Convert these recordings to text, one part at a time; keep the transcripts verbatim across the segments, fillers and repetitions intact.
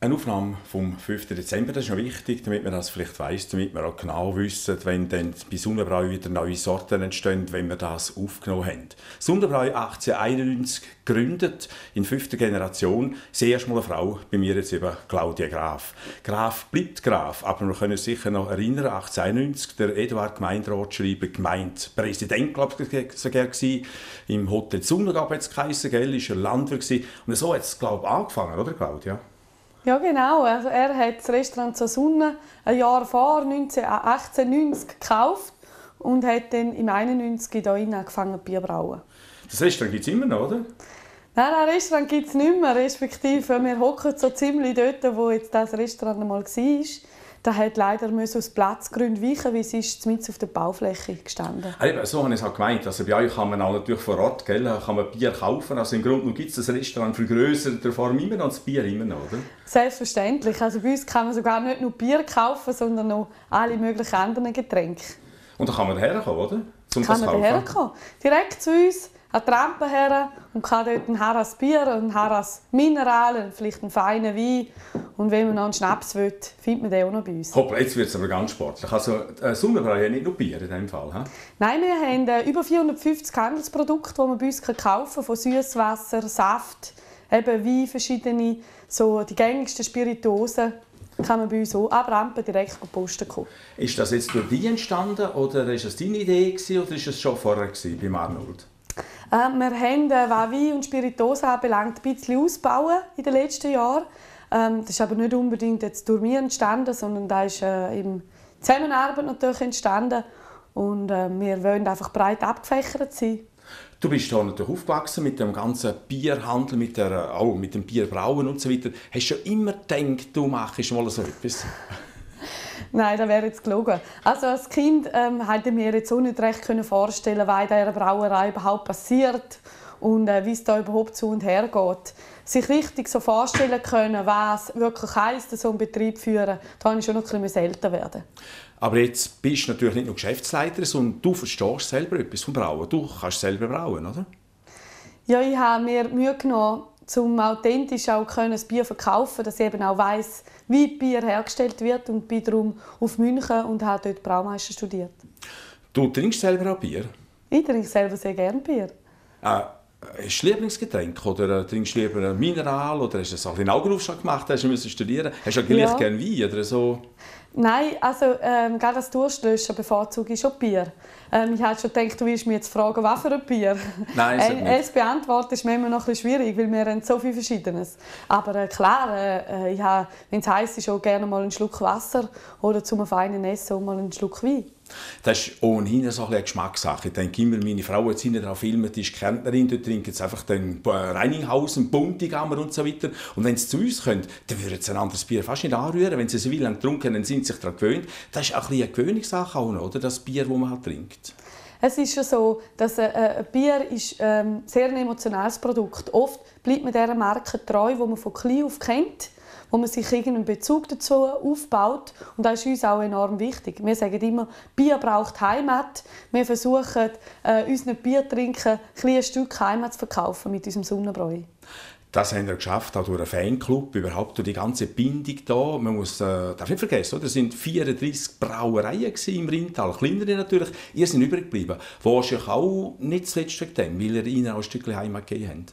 Eine Aufnahme vom fünften Dezember, das ist noch wichtig, damit man das vielleicht weiss, damit wir auch genau wissen, wenn dann bei Sonnenbräu wieder neue Sorten entstehen, wenn wir das aufgenommen haben. Sonnenbräu achtzehnhunderteinundneunzig gegründet, in fünfter Generation. Das erste Mal eine Frau, bei mir jetzt eben Claudia Graf. Graf bleibt Graf, aber wir können uns sicher noch erinnern, achtzehnhunderteinundneunzig, der Eduard Gemeinderat schreibt, Gemeindepräsident, glaube ich, sogar gewesen. Im Hotel Sonne gab es geheissen, gell, ist er Landwirt gewesen. Und so hat es, glaube ich, angefangen, oder Claudia? Ja, genau. Also er hat das Restaurant zur Sonne ein Jahr vor, achtzehnhundertneunzig, gekauft und hat dann im einundneunzig hier angefangen Bier zu brauen. Das Restaurant gibt es immer noch, oder? Nein, das Restaurant gibt es nicht mehr. Respektive, wir hocken so ziemlich dort, wo jetzt das Restaurant einmal war. Da hat leider aus Platzgründen weichen, weil es ist mitten auf der Baufläche gestanden. Also, so habe ich es auch gemeint. Also bei euch kann man auch natürlich vor Ort, gell, kann man Bier kaufen. Also im Grunde gibt es das Restaurant vergrößerter Form immer noch, das Bier immer noch, oder? Selbstverständlich. Also bei uns kann man sogar nicht nur Bier kaufen, sondern auch alle möglichen anderen Getränke. Und da kann man herkommen, oder? Zum kann man herkommen. Direkt zu uns an die Rampe her und kann dort ein Harras Bier, ein Harras Mineral, vielleicht einen feinen Wein. Und wenn man noch einen Schnaps will, findet man den auch noch bei uns. Hoppla, jetzt wird es aber ganz sportlich. Also äh, Sonnenbräu hat nicht nur Bier in diesem Fall, he? Nein, wir haben äh, über vierhundertfünfzig Handelsprodukte, die man bei uns kaufen kann. Von Süßwasser, Saft, eben Wein, verschiedene, so die gängigsten Spirituosen. Kann man bei uns auch ab Rampe direkt posten kommen. Ist das jetzt durch dich entstanden oder ist das deine Idee gewesen, oder ist es schon vorher gewesen, bei Arnold? Äh, wir haben, äh, was Wein und Spirituosen anbelangt, ein bisschen ausbauen in den letzten Jahren. Ähm, das ist aber nicht unbedingt jetzt durch mich entstanden, sondern das ist äh, in Zusammenarbeit natürlich entstanden. Und äh, wir wollen einfach breit abgefächert sein. Du bist hier natürlich aufgewachsen mit dem ganzen Bierhandel, mit, der, auch mit dem Bierbrauen und so weiter. Hast du schon immer gedacht, du machst mal so etwas? Nein, das wäre jetzt gelogen. Also als Kind ähm, hätte ich mir jetzt auch nicht recht vorstellen, was in dieser Brauerei überhaupt passiert und äh, wie es da überhaupt zu und her geht. Sich richtig so vorstellen können, was wirklich heisst, so einen Betrieb führen, da musste ich schon noch ein bisschen älter werden. Aber jetzt bist du natürlich nicht nur Geschäftsleiter, sondern du verstehst selber etwas vom Brauen. Du kannst selber brauen, oder? Ja, ich habe mir Mühe genommen, um authentisch auch das Bier zu verkaufen, dass ich eben auch weiss, wie Bier hergestellt wird, und bin darum auf München und habe dort Braumeister studiert. Du trinkst selber auch Bier? Ich trinke selber sehr gerne Bier. Äh, hast du Lieblingsgetränk oder trinkst du lieber ein Mineral oder hast du das auch in Augenaufschlag gemacht, hast du studieren? Hast du auch gleich ja. gerne Wein oder so? Nein, also ähm, gerade als Durstlöscher bevorzuge ich schon Bier. Ähm, ich hatte schon gedacht, du willst mich jetzt fragen, was für ein Bier. Nein, äh, nicht. Es beantworten ist mir immer noch ein bisschen schwierig, weil wir haben so viel Verschiedenes. Aber äh, klar, äh, ich habe, wenn es heisst, ist auch gerne mal einen Schluck Wasser oder zum feinen Essen auch mal einen Schluck Wein. Das ist ohnehin so eine Geschmackssache. Ich denke immer, meine Frau hat sich darauf filmt, die ist Kärntnerin, dort trinkt jetzt einfach den Reiningshausen, Buntigammer und so weiter. Und wenn sie zu uns kommen, dann würden sie ein anderes Bier fast nicht anrühren. Wenn sie so lange getrunken haben, dann sind sie sich daran gewöhnt. Das ist auch ein eine Gewöhnungssache, oder? Das Bier, das man halt trinkt. Es ist schon so, dass äh, ein Bier ist ähm, sehr ein emotionales Produkt. Oft bleibt man dieser Marke treu, die man von klein auf kennt, wo man sich irgendeinen Bezug dazu aufbaut. Und das ist uns auch enorm wichtig. Wir sagen immer, Bier braucht Heimat. Wir versuchen, äh, unseren Biertrinken ein Stück Heimat zu verkaufen mit unserem Sonnenbräu. Das haben wir geschafft, auch durch einen Fanclub, überhaupt durch die ganze Bindung hier. Man muss, äh, darf nicht vergessen, es waren vierunddreissig Brauereien im Rheintal, kleinere natürlich. Ihr seid übrig geblieben. Wahrscheinlich auch nicht zuletzt wegen dem, weil ihr ihnen auch ein Stückchen Heimat gegeben habt.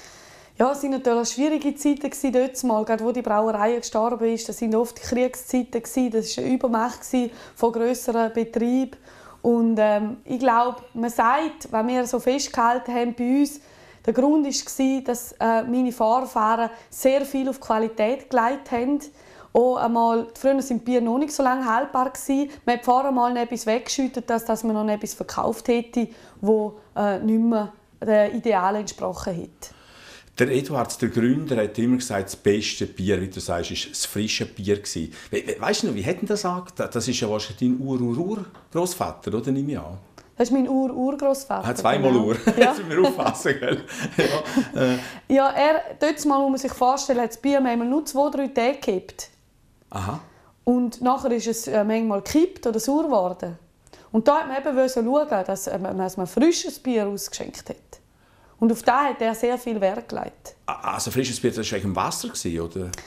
Ja, es waren natürlich schwierige Zeiten dort mal, gerade wo die Brauerei gestorben ist. Das waren oft Kriegszeiten, das war eine Übermacht von grösseren Betrieben. Und ähm, ich glaube, man sagt, wenn wir so festgehalten haben bei uns, der Grund war, dass äh, meine Vorfahren sehr viel auf Qualität gelegt haben. Auch einmal, früher waren Bier noch nicht so lange haltbar. Man hat vorher mal etwas weggeschüttet, dass, dass man noch etwas verkauft hätte, das äh, nicht mehr den Idealen entsprochen hätte. Der Eduard, der Gründer, hat immer gesagt, das beste Bier, wie du sagst, war das frische Bier. We weißt du noch, wie hat er das gesagt? Das ist ja wahrscheinlich dein Ur-Ur-Ur-Grossvater, oder? Nehme ich an. Das ist mein Ur-Urgroßvater. Ah, zweimal genau. Ur. Ja. Jetzt müssen wir aufpassen, gell? Ja, äh. ja, er, dort mal, muss man sich vorstellen, hat das Bier manchmal nur zwei, drei Tage gekippt. Aha. Und nachher ist es äh, manchmal gekippt oder sauer geworden. Und da wollte man eben schauen, dass, äh, dass man frisches Bier ausgeschenkt hat. Und auf das hat er sehr viel Wert gelegt. Also frisches Bier, das war im Wasser, oder?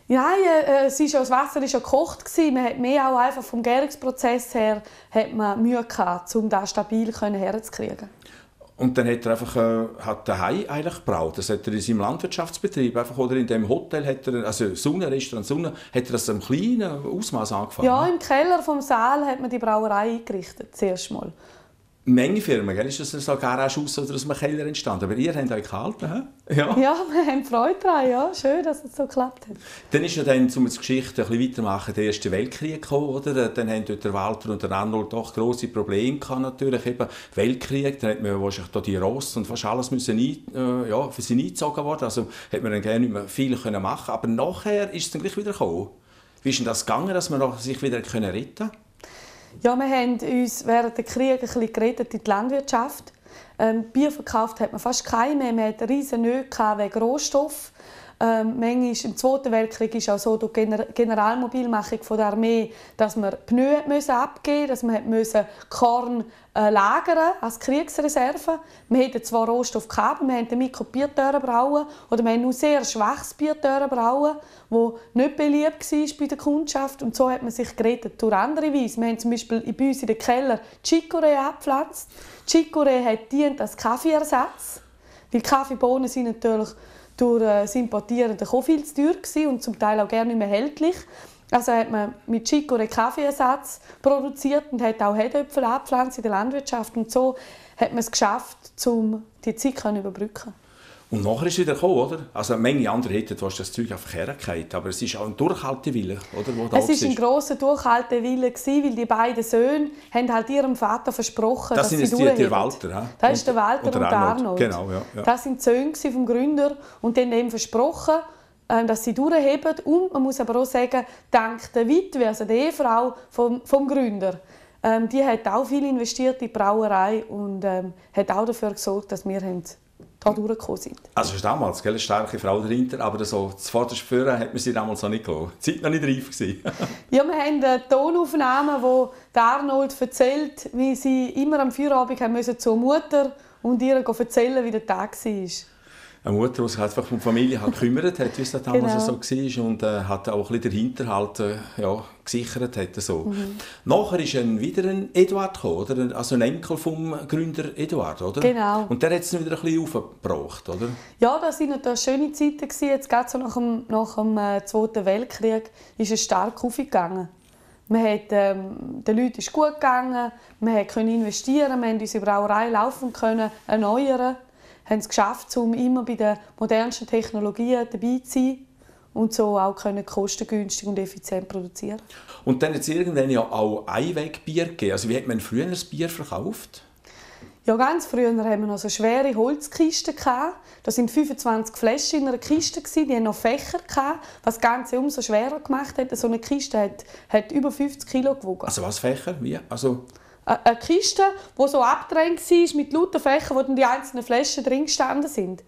Nein, äh, es ist, das Wasser war ja gekocht. Man hat mehr auch einfach vom Gärungsprozess her hat man Mühe gehabt, um das stabil herzukriegen. Und dann hat er einfach äh, hat daheim eigentlich gebraut. Das hat er in seinem Landwirtschaftsbetrieb einfach, oder in dem Hotel, hat er, also Sonne, Restaurant Sonne, hat er das im kleinen Ausmaß angefangen? Ja, im Keller vom Saal hat man die Brauerei eingerichtet, zuerst mal. Menge Firmen, gell? Ist das so ein Garage aus einem Keller entstanden? Aber ihr habt euch gehalten, he? Ja. Ja, wir haben Freude daran. Ja, schön, dass es so geklappt hat. Dann ist ja dann, um die Geschichte ein bisschen weiterzumachen, der Erste Weltkrieg gekommen, oder? Dann haben dort der Walter und der Arnold doch grosse Probleme gehabt, natürlich. Eben Weltkrieg, dann hat man wahrscheinlich da die Rosse und fast alles müssen ein, äh, ja, für sie eingezogen worden. Also hat man dann gerne nicht mehr viel können machen. Aber nachher ist es dann gleich wieder gekommen. Wie ist denn das gegangen, dass man sich wieder retten konnte? Ja, wir haben uns während des Krieges ein bisschen gerettet in die Landwirtschaft. Ähm, Bier verkauft hat man fast keine mehr. Man hatte riesen Nöte wegen Rohstoff. Ähm, manchmal, im Zweiten Weltkrieg ist auch so durch die Gener- Generalmobilmachung von der Armee, dass man Pneu müssen abgeben, dass man müssen Korn äh, lagern als Kriegsreserve. Wir hatten zwar Rohstoff gehabt, wir haben damit Bier brauen oder wir haben nur sehr schwaches Bier brauen, das nicht beliebt war bei der Kundschaft. Und so hat man sich gerettet durch andere Weise. Wir haben zum Beispiel bei uns in den Keller Chicorée abgepflanzt. Chicorée hat dient als Kaffeeersatz, weil Kaffeebohnen sind natürlich durch das Importieren auch viel zu teuer gewesen und zum Teil auch gerne nicht mehr erhältlich. Also hat man mit Chicorée Kaffeeersatz produziert und hat auch Herdöpfel angepflanzt in der Landwirtschaft. Und so hat man es geschafft, um die Zeit zu überbrücken. Und nachher ist es wieder gekommen, oder? Also eine Menge andere hätten das Zeug einfach hergekehrt, aber es ist auch ein Durchhaltewille, oder? Wo da es war ein grosser Durchhaltewille, weil die beiden Söhne haben halt ihrem Vater versprochen, das dass sie durchhalten. Das sind der Walter, he? Das ist der Walter und, und der Arnold. Arnold. Genau, ja, ja. Das sind die Söhne vom Gründer und die haben ihm versprochen, dass sie durchheben. Und man muss aber auch sagen, dank der Witwe, also der Ehefrau vom, vom Gründer, ähm, die hat auch viel investiert in die Brauerei und ähm, hat auch dafür gesorgt, dass wir haben da durchgekommen sind. Also es ist damals gell, eine starke Frau dahinter, aber so zuvorderst führen hat man sie damals noch nicht gelassen. Die Zeit noch nicht reif gewesen. Ja, wir haben eine Tonaufnahme, wo Arnold erzählt, wie sie immer am Feierabend haben müssen zur Mutter und ihr erzählen, wie der Tag war. Eine Mutter, die sich einfach um die Familie halt gekümmert hat, wie es damals Genau. so war und äh, hat auch ein bisschen den Hinterhalt äh, ja, gesichert hat. So. Mhm. Nachher ist ein, wieder ein Eduard gekommen, oder? Also ein Enkel vom Gründer Eduard, oder? Genau. Und der hat es wieder ein bisschen aufgebracht, oder? Ja, das waren natürlich schöne Zeiten gewesen. Jetzt gerade so nach dem, nach dem äh, Zweiten Weltkrieg ist es stark aufgegangen. Man hat, ähm, den Leuten ist gut gegangen, man konnte investieren, wir konnten unsere Brauerei laufen können, erneuern. Wir haben es geschafft, um immer bei den modernsten Technologien dabei zu sein und so auch können kostengünstig und effizient produzieren. Und dann hat es irgendwann ja auch Einwegbier gegeben. Also wie hat man früher das Bier verkauft? Ja, ganz früher hatten wir noch so schwere Holzkisten. Das waren fünfundzwanzig Flaschen in einer Kiste, die hatten noch Fächer, was das Ganze umso schwerer gemacht hat. So eine Kiste hat, hat über fünfzig Kilo gewogen. Also was Fächer? Wie? Also eine Kiste, die so abgedrängt war mit lauter Fächern, wo dann die einzelnen Flaschen drin gestanden sind.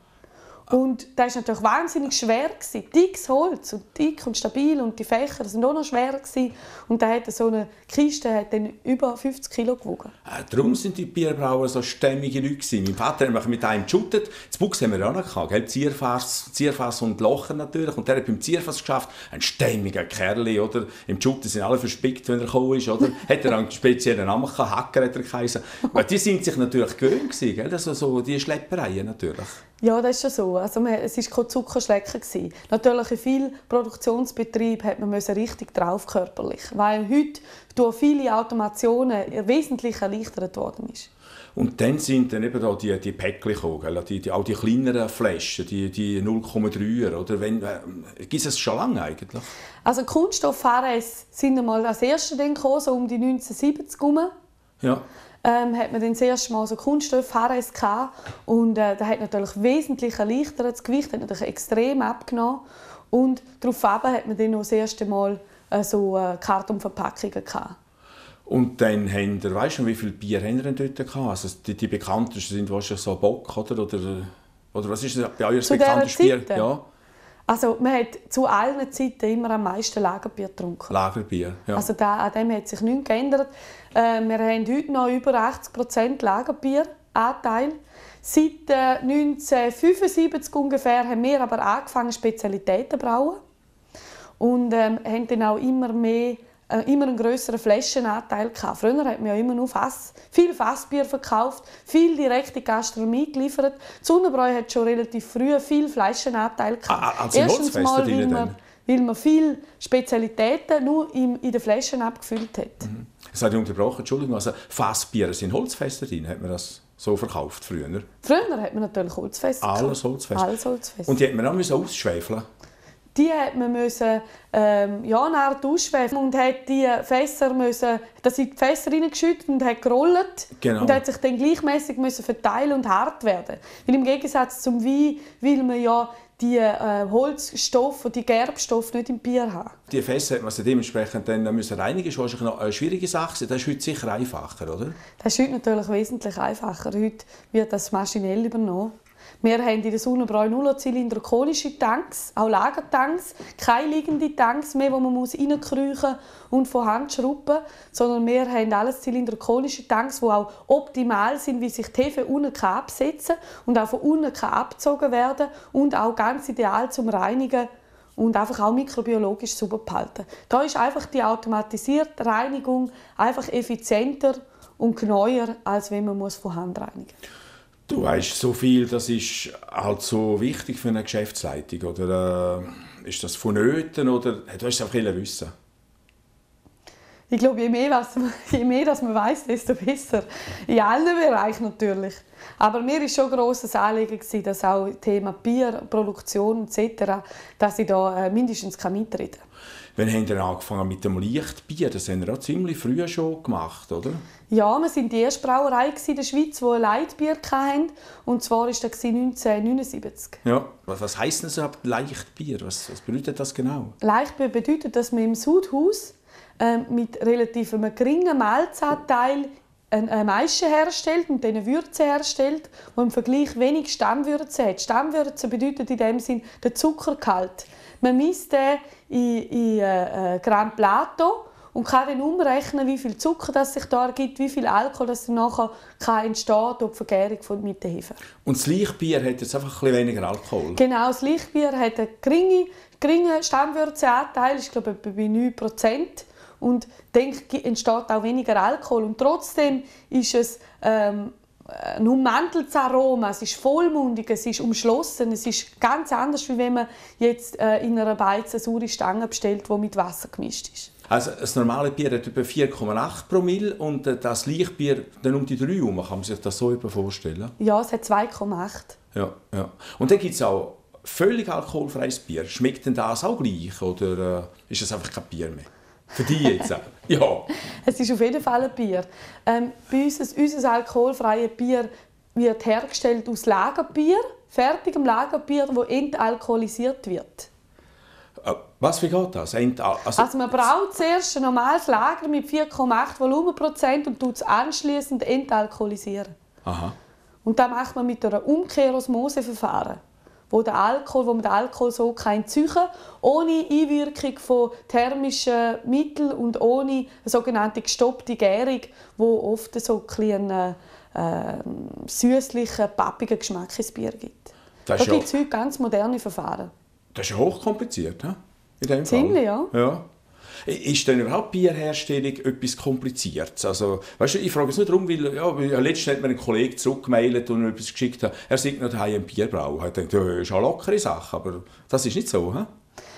Und das war natürlich wahnsinnig schwer. Dickes Holz, und dick und stabil, und die Fächer waren auch noch schwerer. Und da hat so eine Kiste hat dann über fünfzig Kilo gewogen. Äh, darum sind die Bierbrauer so stämmige Leute gewesen. Mein Vater hat mit einem geshootet. Das Buchs haben wir auch noch gehabt, gell? Zierfass, Zierfass und Locher natürlich. Und der hat beim Zierfass geschafft. Ein stämmiger Kerl, oder? Im Shooten sind alle verspickt, wenn er gekommen ist, oder? Hat er einen speziellen Namen gehabt, Hacker hat er geheißen. Weil die sind sich natürlich gewöhnt gewesen, gell? Also so die Schleppereien natürlich. Ja, das ist schon so. Also, es war kein Zuckerschlecken. Natürlich in vielen Produktionsbetrieben hat man richtig drauf körperlich, weil heute durch viele Automationen wesentlich erleichtert worden ist. Und dann sind dann eben da die, die Päckchen gekommen, die, die, auch die kleineren Flaschen, die, die null Komma drei er. Oder wenn, äh, gibt es schon lange eigentlich? Also Kunststoff-H R S sind einmal als erste gekommen, so um die neunzehnhundertsiebzig herum. Ja. Ähm, hat man dann das erste Mal so Kunststoff-H R S gehabt. Und äh, das hat natürlich wesentlich erleichtert. Das Gewicht hat natürlich extrem abgenommen. Und daraufhin hat man dann noch das erste Mal äh, so äh, Kartonverpackungen gehabt. Und dann haben ihr, weißt du, wie viel Bier haben ihr dort gehabt? Also die, die bekanntesten sind wahrscheinlich so Bock, oder? Oder, oder was ist das bei euch das bekannteste Bier? Ja. Also man hat zu allen Zeiten immer am meisten Lagerbier getrunken. Lagerbier, ja. Also da, an dem hat sich nichts geändert. Äh, wir haben heute noch über achtzig Prozent Lagerbieranteil. Seit äh, neunzehnhundertfünfundsiebzig ungefähr haben wir aber angefangen, Spezialitäten zu brauen. und ähm, haben dann auch immer mehr äh, immer einen grösseren Flaschenanteil gehabt. Früher hat man ja immer nur Fass, viel Fassbier verkauft, viel direkt in die Gastronomie geliefert. Die Sonnenbräu hat schon relativ früh viel Flaschenanteil gehabt. Ah, also Erstens mal, weil man, weil man viele Spezialitäten nur in, in den Flaschen abgefüllt hat. Mhm. Das habe ich unterbrochen, Entschuldigung. Also Fassbier, sind Holzfässer drin? Hat man das so verkauft früher? Früher hat man natürlich Holzfässer. Alles Holzfässer. Alles Holzfässer. Und die hat man auch ausschwefeln. Die hat man müssen, ähm, ja, eine Art ausschwefeln und hat die Fässer müssen, das in die Fässer reingeschüttet und hat gerollt. Genau. Und hat sich dann gleichmäßig müssen verteilen und hart werden. Weil im Gegensatz zum Wein will man ja die äh, Holzstoffe und die Gerbstoffe nicht im Bier haben. Die Fässer hat man sie dementsprechend dann müssen reinigen. Das ist wahrscheinlich noch eine schwierige Sache. Das ist heute sicher einfacher, oder? Das ist heute natürlich wesentlich einfacher. Heute wird das maschinell übernommen. Wir haben in der Sonnenbräu nur noch zylindrokonische Tanks, auch Lagertanks, keine liegenden Tanks mehr, wo man reinkriechen und von Hand schrauben muss, sondern wir haben alles zylindrokonische Tanks, die auch optimal sind, wie sich die Hefe unten absetzen kann und auch von unten abgezogen werden und auch ganz ideal zum Reinigen und einfach auch mikrobiologisch sauber behalten. Da ist einfach die automatisierte Reinigung einfach effizienter und genauer, als wenn man von Hand reinigen muss. Du weißt so viel, das ist halt so wichtig für eine Geschäftsleitung, oder äh, ist das vonnöten, oder du hast es einfach wissen? Ich glaube, je mehr, was man, je mehr dass man weiss, desto besser. In allen Bereichen natürlich. Aber mir war schon ein grosses Anliegen, dass auch das Thema Bier, Produktion et cetera, dass ich da äh, mindestens mitreden kann. Wann haben Sie angefangen mit dem Leichtbier? Das haben Sie auch ziemlich früh schon gemacht, oder? Ja, wir waren die erste Brauerei in der Schweiz, die ein Leichtbier hatte. Und zwar war das neunzehnhundertneunundsiebzig. Ja, was heisst das überhaupt Leichtbier? Was, was bedeutet das genau? Leichtbier bedeutet, dass man im Sudhaus äh, mit relativ einem geringen Malzanteil eine Maische herstellt und eine Würze herstellt, die im Vergleich wenig Stammwürze hat. Stammwürze bedeutet in dem Sinn der Zuckergehalt. Man misst den in, in äh, Gramm Plato und kann dann umrechnen, wie viel Zucker das sich da ergibt, wie viel Alkohol das dann nachher kann entstehen durch die Vergärung von, mit der Hefe. Und das Leichtbier hat jetzt einfach ein bisschen weniger Alkohol? Genau, das Leichtbier hat einen geringen, geringen Stammwürzeanteil, ich glaube bei neun Prozent. Und dann entsteht auch weniger Alkohol. Und trotzdem ist es ähm, ein ummanteltes Aroma, es ist vollmundig, es ist umschlossen. Es ist ganz anders, als wenn man jetzt äh, in einer Beiz eine saure Stange bestellt, die mit Wasser gemischt ist. Also das normale Bier hat etwa vier Komma acht Promille und das Leichtbier dann um die drei herum. Kann man sich das so vorstellen? Ja, es hat zwei Komma acht. Ja, ja. Und dann gibt es auch völlig alkoholfreies Bier. Schmeckt denn das auch gleich oder äh, ist das einfach kein Bier mehr? Für dich jetzt auch? Ja. Es ist auf jeden Fall ein Bier. Ähm, bei uns, unser alkoholfreies Bier wird hergestellt aus Lagerbier, fertigem Lagerbier, das entalkoholisiert wird. Äh, was, wie geht das? Ental also, also man braut zuerst ein normales Lager mit vier Komma acht Volumenprozent und tut es anschliessend entalkoholisieren. Aha. Und das macht man mit einem Umkehrosmoseverfahren, wo, der Alkohol, wo man den Alkohol so entziehen kann, ohne Einwirkung von thermischen Mitteln und ohne eine sogenannte gestoppte Gärung, die oft so einen äh, süßlichen, pappigen Geschmack ins Bier gibt. Da gibt es heute ganz moderne Verfahren. Das ist ja hochkompliziert, he? In dem Ziemlich, ja. ja. Ist denn überhaupt Bierherstellung etwas Kompliziertes? Also, weißt du, ich frage es nur darum, weil ja, letztens hat mir ein Kollege zurückgemailt und etwas geschickt hat. Er sagt noch daheim ein Bierbrau. Ich dachte, ja, das ist eine lockere Sache, aber das ist nicht so. He?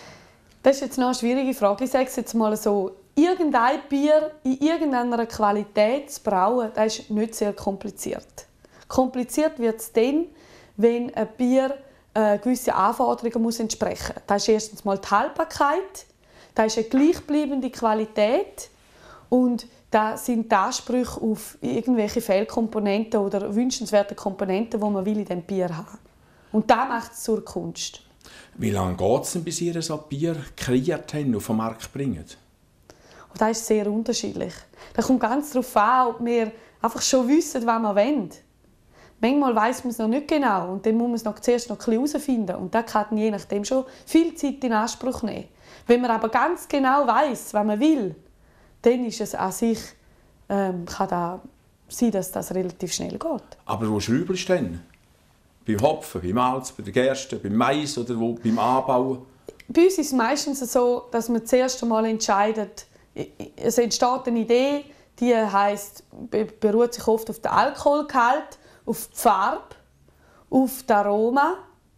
Das ist jetzt noch eine schwierige Frage. Ich sage es jetzt mal so. Irgendein Bier in irgendeiner Qualität zu brauen, das ist nicht sehr kompliziert. Kompliziert wird es dann, wenn ein Bier äh, gewisse Anforderungen muss entsprechen muss. Das ist erstens mal die Haltbarkeit. Das ist eine gleichbleibende Qualität und da sind die Ansprüche auf irgendwelche Fehlkomponenten oder wünschenswerte Komponenten, die man will in diesem Bier haben. Und das macht es zur Kunst. Wie lange geht es denn, bis ihr so ein Bier kreiert habt und auf den Markt bringt? Und das ist sehr unterschiedlich. Das kommt ganz darauf an, ob wir einfach schon wissen, was wir wollen. Manchmal weiss man es noch nicht genau und dann muss man es noch zuerst noch ein bisschen herausfinden. Und das kann je nachdem schon viel Zeit in Anspruch nehmen. Wenn man aber ganz genau weiss, was man will, dann ist es an sich, ähm, kann das sein, dass das relativ schnell geht. Aber wo schraubst du denn? Beim Hopfen, beim Malz, bei der Gerste, beim Mais oder wo, beim Anbauen? bei uns ist es meistens so, dass man zuerst einmal entscheidet, es entsteht eine Idee, die heisst, beruht sich oft auf den Alkoholgehalt, auf die Farbe, auf das Aroma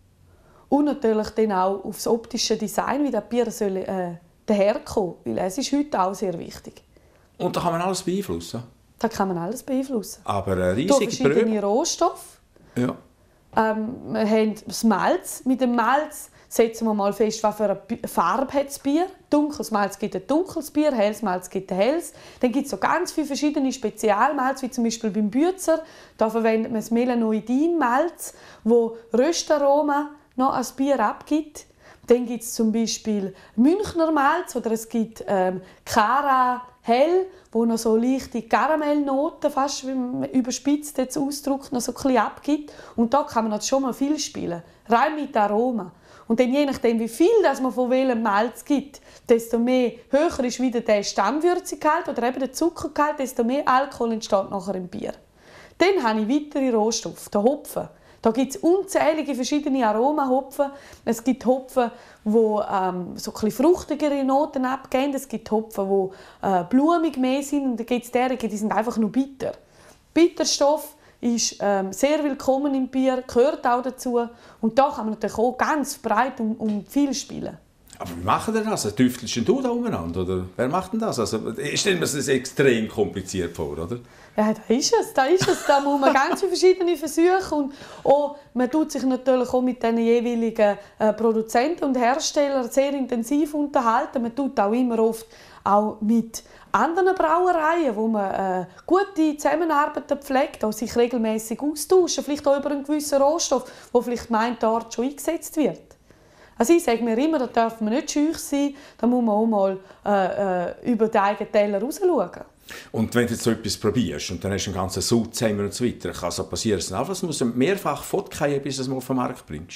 und natürlich dann auch auf das optische Design, wie das Bier soll, äh, daherkommen. Weil es ist heute auch sehr wichtig. Und da kann man alles beeinflussen? Da kann man alles beeinflussen. Aber eine riesige durch verschiedene Probe. Rohstoffe. Ja. Ähm, wir haben das Malz. Mit dem Malz setzen wir mal fest, was für eine Farbe hat das Bier. Dunkles Malz gibt ein dunkles Bier, helles Malz gibt ein helles. Dann gibt es so ganz viele verschiedene Spezialmalz, wie zum Beispiel beim Büzer. Da verwendet man das Melanoidin-Malz, wo Röstaromen noch als Bier abgibt. Dann gibt es zum Beispiel Münchner Malz oder es gibt ähm, Cara Hell, wo noch so leichte Karamellnoten, fast wie man überspitzt jetzt ausdrückt, noch so ein bisschen abgibt. Und da kann man schon mal viel spielen, rein mit Aromen. Und dann je nachdem, wie viel das man von welchem Malz gibt, desto mehr höher ist wieder der Stammwürzigkeit oder eben der Zuckergehalt, desto mehr Alkohol entsteht nachher im Bier. Dann habe ich weitere Rohstoffe, der Hopfen. Da gibt es unzählige verschiedene Aromahopfen. Es gibt Hopfen, die ähm, so ein bisschen fruchtigere Noten abgeben. Es gibt Hopfen, die äh, blumig mehr sind. Und dann gibt es derige, die sind einfach nur bitter. Bitterstoff ist ähm, sehr willkommen im Bier, gehört auch dazu. Und da kann man natürlich auch ganz breit und, und viel spielen. Aber wie machen ihr das? Tüftelst du da umeinander? Oder wer macht denn das? Also, ich stelle mir das extrem kompliziert vor, oder? Ja, da ist es, da ist es. Da muss man ganz viele verschiedene Versuche und auch, man tut sich natürlich auch mit den jeweiligen äh, Produzenten und Herstellern sehr intensiv unterhalten. Man tut auch immer oft auch mit anderen Brauereien, wo man äh, gute Zusammenarbeiten pflegt, auch sich regelmäßig austauschen, vielleicht auch über einen gewissen Rohstoff, der vielleicht meint, dort schon eingesetzt wird. Also ich sage mir immer, da darf man nicht scheu sein, da muss man auch mal äh, äh, über den eigenen Teller rausschauen. Und wenn du jetzt so etwas probierst und dann hast du einen ganzen Sud zusammen und so weiter, kann so passieren, dass es muss mehrfach fortgehen, bis du es mal auf den Markt bringst?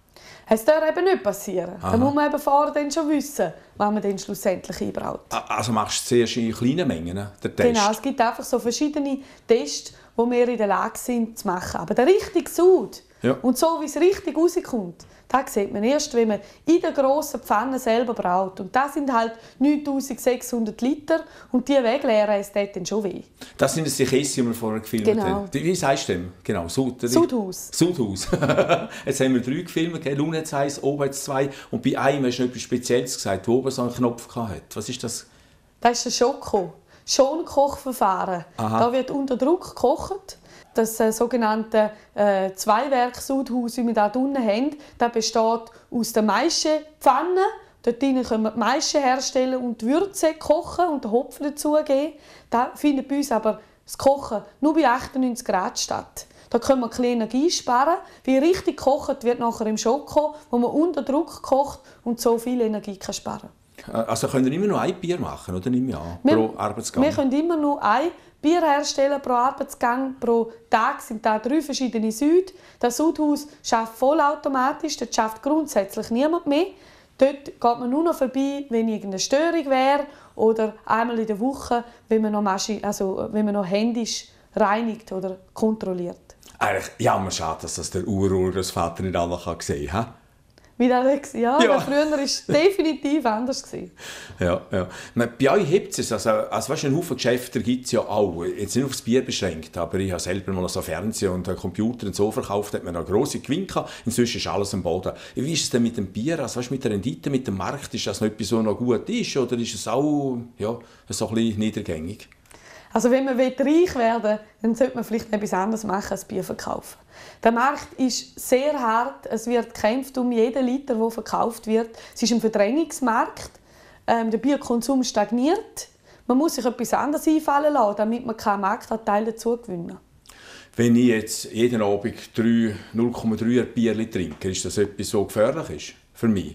Es darf eben nicht passieren. Aha. Da muss man eben vorher dann schon wissen, was man dann schlussendlich einbraut. Also machst du zuerst in kleinen Mengen den Test? Genau, es gibt einfach so verschiedene Tests, die wir in der Lage sind zu machen. Aber der richtige Sud ja. und so, wie es richtig rauskommt, das sieht man erst, wenn man in der grossen Pfanne selber braut. Und das sind halt neuntausendsechshundert Liter und die wegleeren, es tut dann schon weh. Das sind die Käse, die wir vorher gefilmt genau. haben. Wie sagst du dem? Genau, Sud. Sudhaus. Sudhaus. Jetzt haben wir drei gefilmt, unten hat es eins, oben hat es zwei. Und bei einem hast du noch etwas Spezielles gesagt, wo oben so einen Knopf hatte. Was ist das? Das ist ein Schoko. Schonkochverfahren. Da wird unter Druck gekocht. Das äh, sogenannte äh, Zweiwerk-Sudhaus, wie wir hier unten haben, das besteht aus der Maischepfanne. Dort können wir die Maische herstellen und die Würze kochen und den Hopfen dazugeben. Da findet bei uns aber das Kochen nur bei achtundneunzig Grad statt. Da können wir ein bisschen Energie sparen. Wie richtig gekocht wird nachher im Schoko, wo man unter Druck kocht und so viel Energie kann sparen kann. Also können wir immer nur ein Bier machen, oder? Nicht mehr an, pro Arbeitsgang? Wir können immer nur ein Bier herstellen pro Arbeitsgang. Pro Tag sind da drei verschiedene Süd. Das Sudhaus arbeitet vollautomatisch, dort arbeitet grundsätzlich niemand mehr. Dort geht man nur noch vorbei, wenn irgendeine Störung wäre oder einmal in der Woche, wenn man noch, Maschi- also, wenn man noch händisch reinigt oder kontrolliert. Eigentlich jammer schade, dass das der Urgroßvater nicht alle gesehen kann. Wie das, ja, ja. Früher war es definitiv anders. Ja, ja. Bei euch hebt es. Also, also weißt, einen Haufen Geschäfte gibt es ja auch. Jetzt nicht auf das Bier beschränkt, aber ich habe selber mal so Fernseher und Computer und so verkauft, hat man einen grossen Gewinn gehabt. Inzwischen ist alles am Boden. Wie ist es denn mit dem Bier? Also, weißt, mit der Rendite, mit dem Markt? Ist das noch etwas, was noch gut ist? Oder ist es auch ja, so ein bisschen niedergängig? Also wenn man reich werden will, dann sollte man vielleicht etwas anderes machen als Bier verkaufen. Der Markt ist sehr hart. Es wird gekämpft um jeden Liter, der verkauft wird. Es ist ein Verdrängungsmarkt. Ähm, der Bierkonsum stagniert. Man muss sich etwas anderes einfallen lassen, damit man keinen Marktanteil dazu gewinnen kann. Wenn ich jetzt jeden Abend null Komma drei Bierchen trinke, ist das etwas, so gefährlich ist für mich?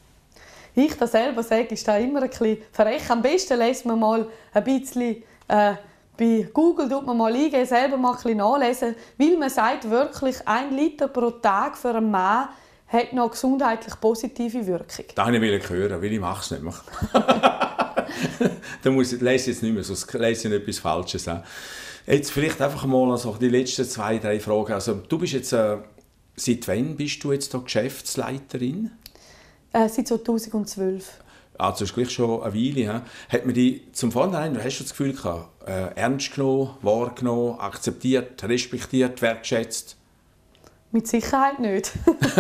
Ich das selber sage, ist da immer ein bisschen verrechnet. Am besten lässt man mal ein bisschen Äh, bei Google tut man mal eingeben, selber mal ein bisschen nachlesen, weil man sagt wirklich, ein Liter pro Tag für einen Mann hat noch gesundheitlich positive Wirkung. Das wollte ich hören, weil ich mache es nicht mehr. Da muss ich, lese ich jetzt nicht mehr, sonst lese ich etwas Falsches. Jetzt vielleicht einfach mal also die letzten zwei, drei Fragen. Also, du bist jetzt, äh, seit wann bist du jetzt da Geschäftsleiterin? Äh, seit zweitausendzwölf. Also das ist gleich schon eine Weile. He? Hat man die zum Vornherein, hast du das Gefühl gehabt, äh, ernst genommen, wahrgenommen, akzeptiert, respektiert, wertschätzt? Mit Sicherheit nicht.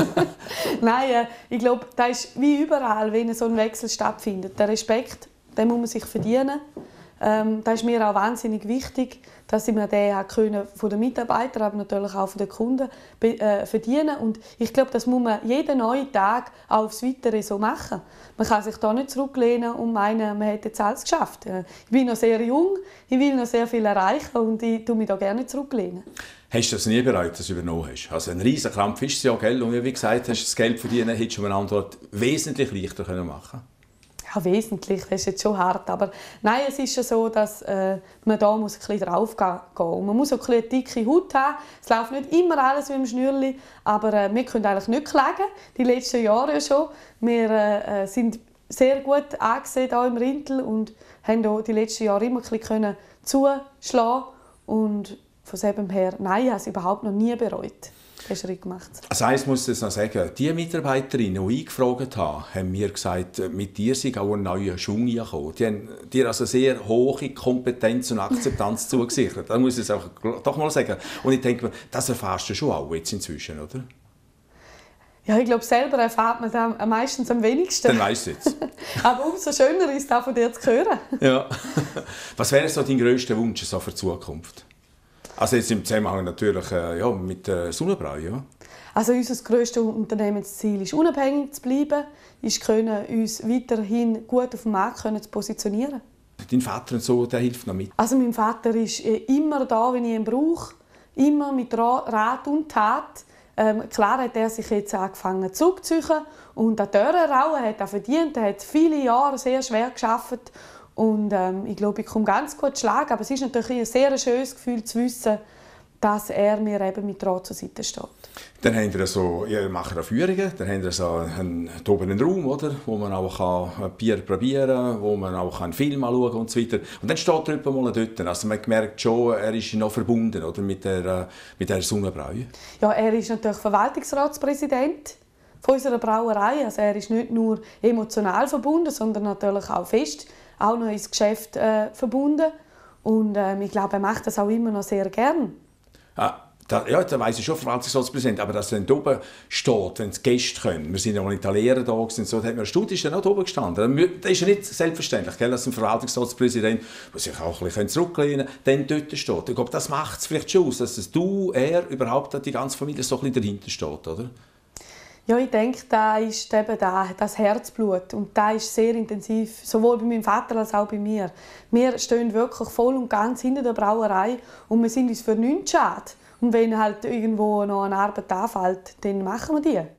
Nein, äh, ich glaube, das ist wie überall, wenn so ein Wechsel stattfindet. Der Respekt, den muss man sich verdienen. Ähm, das ist mir auch wahnsinnig wichtig, dass ich mir den auch können, von den Mitarbeitern, aber natürlich auch von den Kunden äh, verdienen. Und ich glaube, das muss man jeden neuen Tag auch aufs Weitere so machen. Man kann sich da nicht zurücklehnen und meinen, man hätte jetzt alles geschafft. Ich bin noch sehr jung, ich will noch sehr viel erreichen und ich tue mich da gerne zurücklehnen. Hast du das nie bereut, dass du übernommen hast? Also ein riesen Krampf ist es ja, gell? Und wie gesagt hast, das Geld verdienen hättest du einem anderen wesentlich leichter machen können. Ja, wesentlich, das ist jetzt schon hart, aber nein, es ist ja so, dass äh, man da muss ein bisschen drauf gehen muss. Man muss auch ein bisschen eine dicke Haut haben. Es läuft nicht immer alles wie im Schnürli, aber äh, wir können eigentlich nicht klagen, die letzten Jahre ja schon. Wir äh, sind sehr gut angesehen hier im Rintel und haben auch die letzten Jahre immer ein bisschen zuschlagen und von dem her, nein, ich habe es überhaupt noch nie bereut. Schritt gemacht. Also eins muss ich noch sagen, die Mitarbeiterinnen, die eingefragt haben, haben mir gesagt, mit dir sei auch ein neuer Schwung gekommen. Die haben dir also sehr hohe Kompetenz und Akzeptanz zugesichert. Das muss ich auch doch mal sagen. Und ich denke, das erfährst du schon auch jetzt inzwischen, oder? Ja, ich glaube, selber erfährt man das meistens am wenigsten. Dann weißt du jetzt. Aber umso schöner ist es, auch von dir zu hören. Ja. Was wäre so dein grösster Wunsch so für die Zukunft? Also jetzt im Zusammenhang natürlich äh, ja, mit äh, Sonnenbrau, ja? Also unser grösstes Unternehmensziel ist, unabhängig zu bleiben, ist können, uns weiterhin gut auf dem Markt können zu positionieren. Dein Vater und so, der hilft noch mit? Also mein Vater ist immer da, wenn ich ihn brauche, immer mit Rat und Tat. Ähm, klar hat er sich jetzt angefangen zurückzuziehen und an Dörrerauen hat er verdient. Er hat viele Jahre sehr schwer gearbeitet. Und ähm, ich glaube, ich komme ganz gut schlagen. Aber es ist natürlich ein sehr schönes Gefühl zu wissen, dass er mir eben mit Rat zur Seite steht. Dann haben wir so, ihr macht Führungen, dann haben wir so einen, oben einen Raum, oder, wo man auch kann Bier probieren kann, wo man auch einen Film anschauen kann und so weiter. Und dann steht er etwa mal dort. Also man merkt schon, er ist noch verbunden, oder, mit der, mit der Sonnenbrau. Ja, er ist natürlich Verwaltungsratspräsident von unserer Brauerei. Also er ist nicht nur emotional verbunden, sondern natürlich auch fest auch noch ins Geschäft äh, verbunden. Und ähm, ich glaube, er macht das auch immer noch sehr gern. Ah, da, ja, da weiss ich schon, Verwaltungsratspräsident, aber dass er dann oben steht, wenn die Gäste kommen. Wir sind ja mal in Italiener da und so, da hat mir Studi ist dann auch oben gestanden. Das ist ja nicht selbstverständlich, gell, dass ein Verwaltungsratspräsident, der sich auch ein bisschen zurücklehnen kann, dann dort steht. Ich glaube, das macht es vielleicht schon aus, dass du, er, überhaupt die ganze Familie so ein bisschen dahinter steht, oder? Ja, ich denke, das ist eben das Herzblut und das ist sehr intensiv, sowohl bei meinem Vater als auch bei mir. Wir stehen wirklich voll und ganz hinter der Brauerei und wir sind uns für nichts schade. Und wenn halt irgendwo noch eine Arbeit anfällt, dann machen wir die.